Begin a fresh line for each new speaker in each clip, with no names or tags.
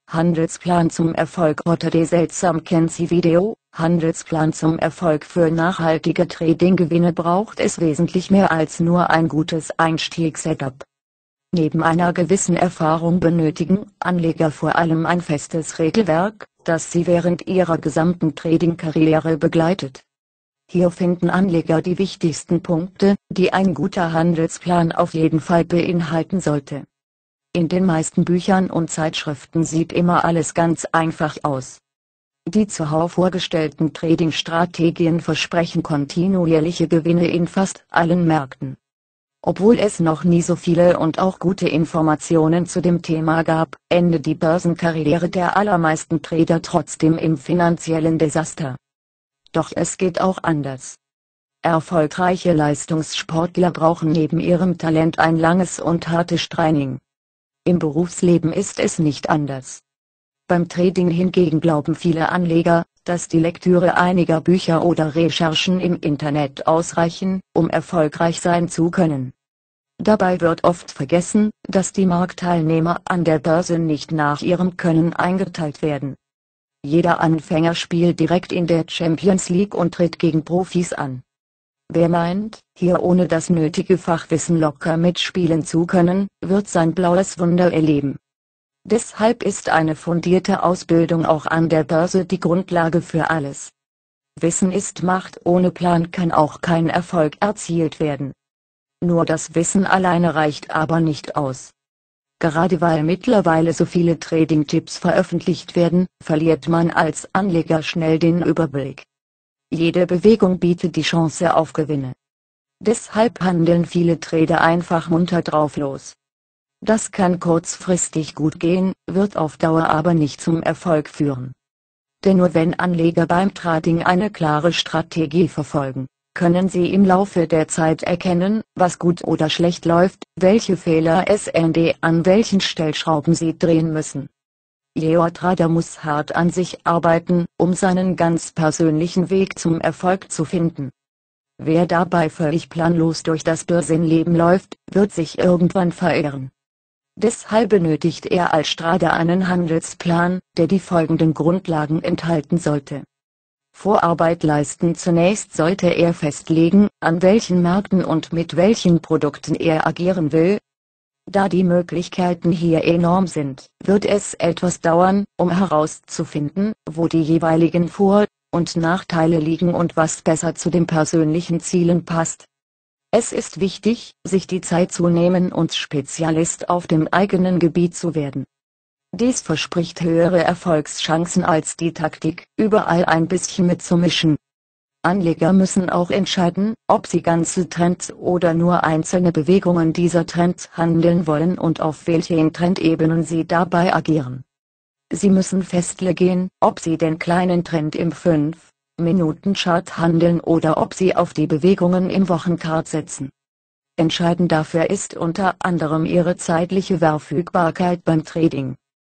Handelsplan zum Erfolg Rotterdam seltsam kennt Sie Video, Handelsplan zum Erfolg für nachhaltige Trading-Gewinne braucht es wesentlich mehr als nur ein gutes Einstiegssetup. Neben einer gewissen Erfahrung benötigen Anleger vor allem ein festes Regelwerk, das sie während ihrer gesamten Trading-Karriere begleitet. Hier finden Anleger die wichtigsten Punkte, die ein guter Handelsplan auf jeden Fall beinhalten sollte. In den meisten Büchern und Zeitschriften sieht immer alles ganz einfach aus. Die zuvor vorgestellten Trading-Strategien versprechen kontinuierliche Gewinne in fast allen Märkten. Obwohl es noch nie so viele und auch gute Informationen zu dem Thema gab, endet die Börsenkarriere der allermeisten Trader trotzdem im finanziellen Desaster. Doch es geht auch anders. Erfolgreiche Leistungssportler brauchen neben ihrem Talent ein langes und hartes Training. Im Berufsleben ist es nicht anders. Beim Trading hingegen glauben viele Anleger, dass die Lektüre einiger Bücher oder Recherchen im Internet ausreichen, um erfolgreich sein zu können. Dabei wird oft vergessen, dass die Marktteilnehmer an der Börse nicht nach ihrem Können eingeteilt werden. Jeder Anfänger spielt direkt in der Champions League und tritt gegen Profis an. Wer meint, hier ohne das nötige Fachwissen locker mitspielen zu können, wird sein blaues Wunder erleben. Deshalb ist eine fundierte Ausbildung auch an der Börse die Grundlage für alles. Wissen ist Macht, ohne Plan kann auch kein Erfolg erzielt werden. Nur das Wissen alleine reicht aber nicht aus. Gerade weil mittlerweile so viele Trading-Tipps veröffentlicht werden, verliert man als Anleger schnell den Überblick. Jede Bewegung bietet die Chance auf Gewinne. Deshalb handeln viele Trader einfach munter drauf los. Das kann kurzfristig gut gehen, wird auf Dauer aber nicht zum Erfolg führen. Denn nur wenn Anleger beim Trading eine klare Strategie verfolgen, können sie im Laufe der Zeit erkennen, was gut oder schlecht läuft, welche Fehler es sind, an welchen Stellschrauben sie drehen müssen. Jeder Trader muss hart an sich arbeiten, um seinen ganz persönlichen Weg zum Erfolg zu finden. Wer dabei völlig planlos durch das Börsenleben läuft, wird sich irgendwann verirren. Deshalb benötigt er als Trader einen Handelsplan, der die folgenden Grundlagen enthalten sollte. Vorarbeit leisten: Zunächst sollte er festlegen, an welchen Märkten und mit welchen Produkten er agieren will. Da die Möglichkeiten hier enorm sind, wird es etwas dauern, um herauszufinden, wo die jeweiligen Vor- und Nachteile liegen und was besser zu den persönlichen Zielen passt. Es ist wichtig, sich die Zeit zu nehmen und Spezialist auf dem eigenen Gebiet zu werden. Dies verspricht höhere Erfolgschancen als die Taktik, überall ein bisschen mitzumischen. Anleger müssen auch entscheiden, ob sie ganze Trends oder nur einzelne Bewegungen dieser Trends handeln wollen und auf welchen Trendebenen sie dabei agieren. Sie müssen festlegen, ob sie den kleinen Trend im 5-Minuten-Chart handeln oder ob sie auf die Bewegungen im Wochenchart setzen. Entscheidend dafür ist unter anderem ihre zeitliche Verfügbarkeit beim Trading.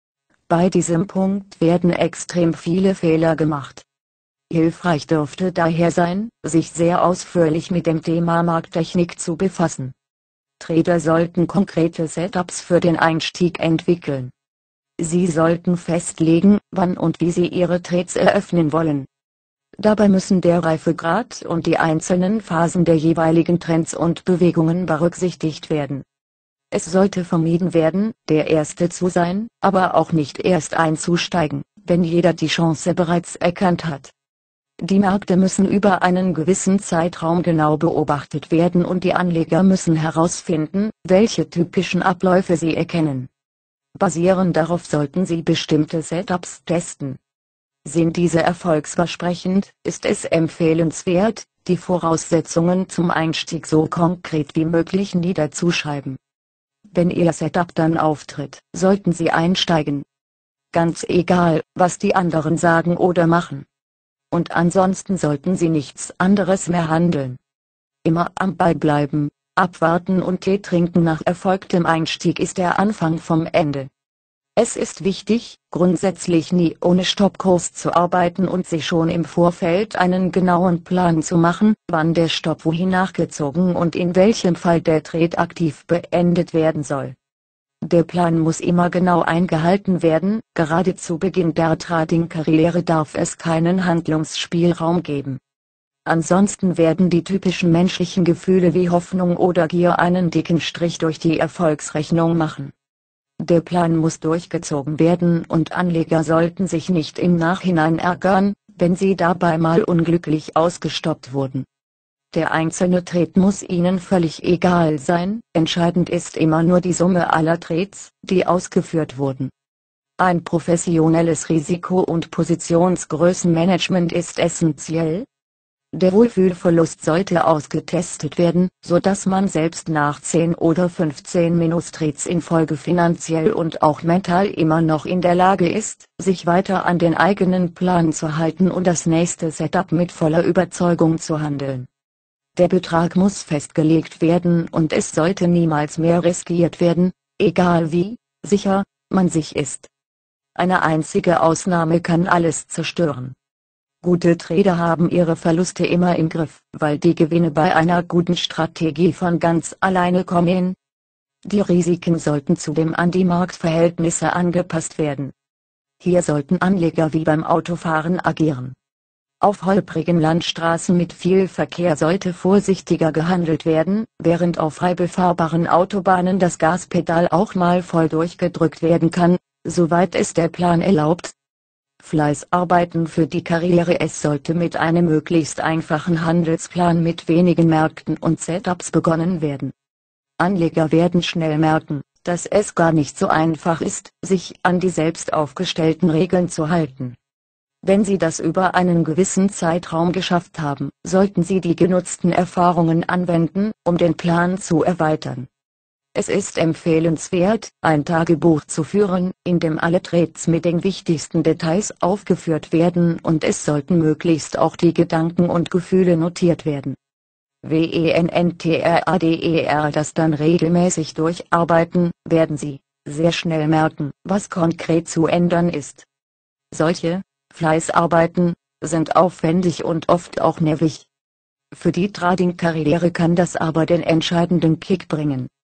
Bei diesem Punkt werden extrem viele Fehler gemacht. Hilfreich dürfte daher sein, sich sehr ausführlich mit dem Thema Markttechnik zu befassen. Trader sollten konkrete Setups für den Einstieg entwickeln. Sie sollten festlegen, wann und wie sie ihre Trades eröffnen wollen. Dabei müssen der Reifegrad und die einzelnen Phasen der jeweiligen Trends und Bewegungen berücksichtigt werden. Es sollte vermieden werden, der Erste zu sein, aber auch nicht erst einzusteigen, wenn jeder die Chance bereits erkannt hat. Die Märkte müssen über einen gewissen Zeitraum genau beobachtet werden und die Anleger müssen herausfinden, welche typischen Abläufe sie erkennen. Basierend darauf sollten sie bestimmte Setups testen. Sind diese erfolgsversprechend, ist es empfehlenswert, die Voraussetzungen zum Einstieg so konkret wie möglich niederzuschreiben. Wenn Ihr Setup dann auftritt, sollten Sie einsteigen. Ganz egal, was die anderen sagen oder machen. Und ansonsten sollten Sie nichts anderes mehr handeln. Immer am Ball bleiben, abwarten und Tee trinken. Nach erfolgtem Einstieg ist der Anfang vom Ende. Es ist wichtig, grundsätzlich nie ohne Stoppkurs zu arbeiten und sich schon im Vorfeld einen genauen Plan zu machen, wann der Stopp wohin nachgezogen und in welchem Fall der Trade aktiv beendet werden soll. Der Plan muss immer genau eingehalten werden, gerade zu Beginn der Trading-Karriere darf es keinen Handlungsspielraum geben. Ansonsten werden die typischen menschlichen Gefühle wie Hoffnung oder Gier einen dicken Strich durch die Erfolgsrechnung machen. Der Plan muss durchgezogen werden und Anleger sollten sich nicht im Nachhinein ärgern, wenn sie dabei mal unglücklich ausgestoppt wurden. Der einzelne Trade muss ihnen völlig egal sein, entscheidend ist immer nur die Summe aller Trades, die ausgeführt wurden. Ein professionelles Risiko- und Positionsgrößenmanagement ist essentiell. Der Wohlfühlverlust sollte ausgetestet werden, so dass man selbst nach 10 oder 15 Minustrades in Folge finanziell und auch mental immer noch in der Lage ist, sich weiter an den eigenen Plan zu halten und das nächste Setup mit voller Überzeugung zu handeln. Der Betrag muss festgelegt werden und es sollte niemals mehr riskiert werden, egal wie sicher man sich ist. Eine einzige Ausnahme kann alles zerstören. Gute Trader haben ihre Verluste immer im Griff, weil die Gewinne bei einer guten Strategie von ganz alleine kommen. Die Risiken sollten zudem an die Marktverhältnisse angepasst werden. Hier sollten Anleger wie beim Autofahren agieren. Auf holprigen Landstraßen mit viel Verkehr sollte vorsichtiger gehandelt werden, während auf frei befahrbaren Autobahnen das Gaspedal auch mal voll durchgedrückt werden kann, soweit es der Plan erlaubt. Fleißarbeiten für die Karriere. Es sollte mit einem möglichst einfachen Handelsplan mit wenigen Märkten und Setups begonnen werden. Anleger werden schnell merken, dass es gar nicht so einfach ist, sich an die selbst aufgestellten Regeln zu halten. Wenn Sie das über einen gewissen Zeitraum geschafft haben, sollten Sie die genutzten Erfahrungen anwenden, um den Plan zu erweitern. Es ist empfehlenswert, ein Tagebuch zu führen, in dem alle Trades mit den wichtigsten Details aufgeführt werden und es sollten möglichst auch die Gedanken und Gefühle notiert werden. WENNTRADER. Das dann regelmäßig durcharbeiten, werden Sie sehr schnell merken, was konkret zu ändern ist. Solche Fleißarbeiten sind aufwendig und oft auch nervig. Für die Trading-Karriere kann das aber den entscheidenden Kick bringen.